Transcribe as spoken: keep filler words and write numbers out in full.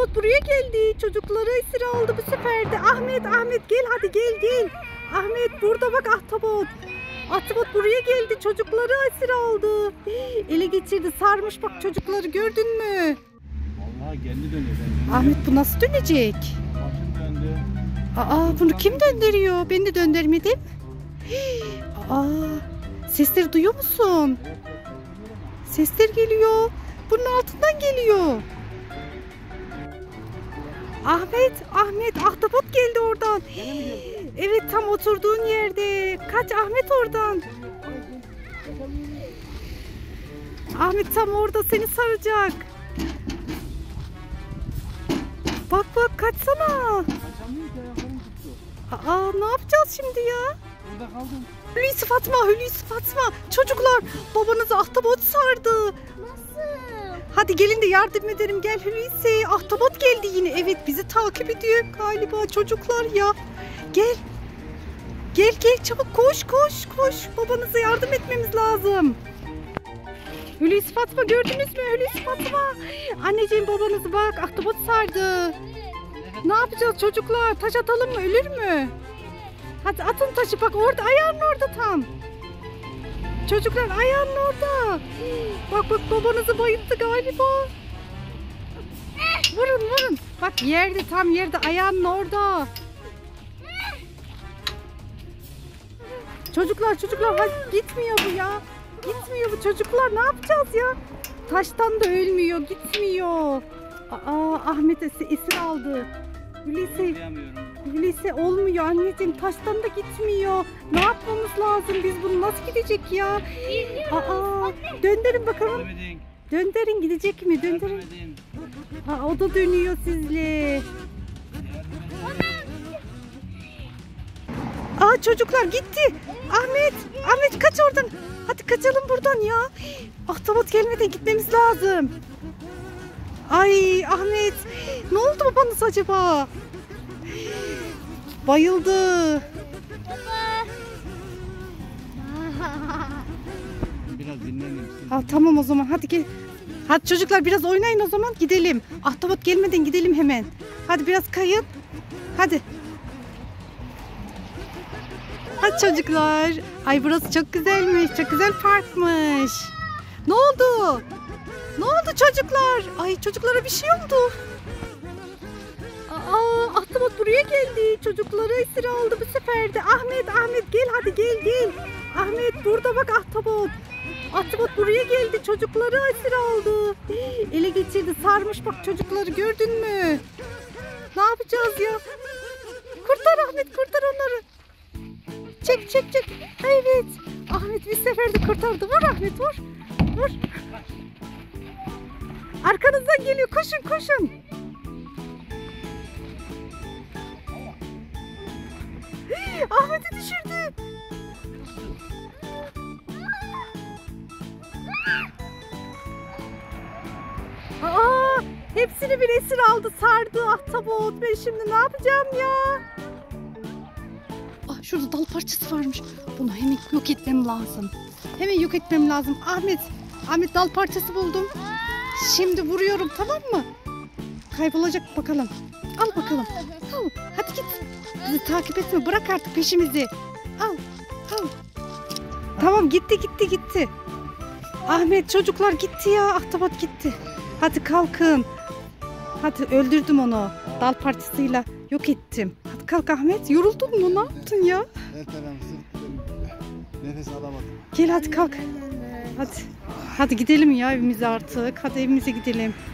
Ahtapot buraya geldi. Çocukları esir aldı bu sefer de. Ahmet, Ahmet gel hadi gel gel. Ahmet burada bak Ahtapot. Ahtapot buraya geldi. Çocukları esir aldı. Ele geçirdi, sarmış bak çocukları, gördün mü? Vallahi kendi dönüyor. Ahmet bu nasıl dönecek? Başım döndü. Aa, bunu kim döndürüyor? Ben de döndürmedim. Aa, sesleri duyuyor musun? Sesler geliyor. Bunun altından geliyor. Ahmet, Ahmet, Ahtapot geldi oradan. Evet, tam oturduğun yerde. Kaç Ahmet oradan. Ahmet tam orada, seni saracak. Bak bak, kaçsana. Aa, ne yapacağız şimdi ya? Burada kaldım. Hulusi Fatma, Hulusi Fatma. Çocuklar, babanızı Ahtapot sardı. Nasıl? Hadi gelin de yardım edelim. Gel Hulusi. Ahtapot geldi yine. Evet, bizi takip ediyor galiba çocuklar ya. Gel. Gel gel çabuk, koş koş koş. Babanıza yardım etmemiz lazım. Hulusi Fatma, gördünüz mü Hulusi Fatma? Anneciğim, babanızı bak Ahtapot sardı. Ne yapacağız çocuklar? Taş atalım mı? Ölür mü? Hadi atın taşı, bak orada, ayağının orada tam. Çocuklar ayağının orada. Bak bak, babanızı bayılttı galiba. Vurun vurun. Bak yerde, tam yerde, ayağının orada. Çocuklar çocuklar hadi, gitmiyor bu ya. Gitmiyor bu çocuklar, ne yapacağız ya? Taştan da ölmüyor, gitmiyor. Aa, Ahmet esir aldı. Hulusi, Hulusi olmuyor anneciğim, taştan da gitmiyor. Ne yapmamız lazım, biz bunu nasıl gidecek ya? Aa, döndürün bakalım. Döndürün, gidecek mi? Döndürün. Aa, o da dönüyor sizle. Aa, çocuklar gitti. Ahmet, Ahmet kaç oradan. Hadi kaçalım buradan ya. Ahtapot gelmeden gitmemiz lazım. Ay Ahmet, ne oldu babanız acaba? Bayıldı. Biraz dinlenin. Ha, tamam o zaman, hadi gel. Hadi çocuklar biraz oynayın o zaman, gidelim. Ahtapot gelmeden gidelim hemen. Hadi biraz kayın. Hadi. Hadi çocuklar. Ay burası çok güzelmiş. Çok güzel parkmış. Ne oldu? Ne oldu çocuklar? Ay çocuklara bir şey oldu. Aa, Ahtapot buraya geldi. Çocukları esir aldı bu sefer de. Ahmet, Ahmet gel hadi, gel gel. Ahmet burada bak Ahtapot. Ahtapot buraya geldi. Çocukları esir aldı. Ele geçirdi, sarmış bak çocukları, gördün mü? Ne yapacağız ya? Kurtar Ahmet, kurtar onları. Çek çek çek. Evet. Ahmet bir seferde kurtardı. Vur Ahmet, vur. Vur. Arkanızdan geliyor. Koşun koşun. Ahmet'i düşürdü. Aa, hepsini bir esir aldı, sardı Ahtapot. Ben şimdi ne yapacağım ya? Ah, şurada dal parçası varmış. Bunu hemen yok etmem lazım. Hemen yok etmem lazım. Ahmet, Ahmet dal parçası buldum. Şimdi vuruyorum, tamam mı? Kaybolacak bakalım. Al bakalım. Al. Hadi git. Bizi takip etme. Bırak artık peşimizi. Al. Al. Tamam, gitti gitti gitti. Ahmet, çocuklar gitti ya. Ahtapot gitti. Hadi kalkın. Hadi, öldürdüm onu. Dal parçasıyla yok ettim. Hadi kalk Ahmet. Yoruldun mu? Ne yaptın ya? Her tarafı nefes alamadım. Gel hadi kalk. Hadi. Hadi gidelim ya evimize artık. Hadi evimize gidelim.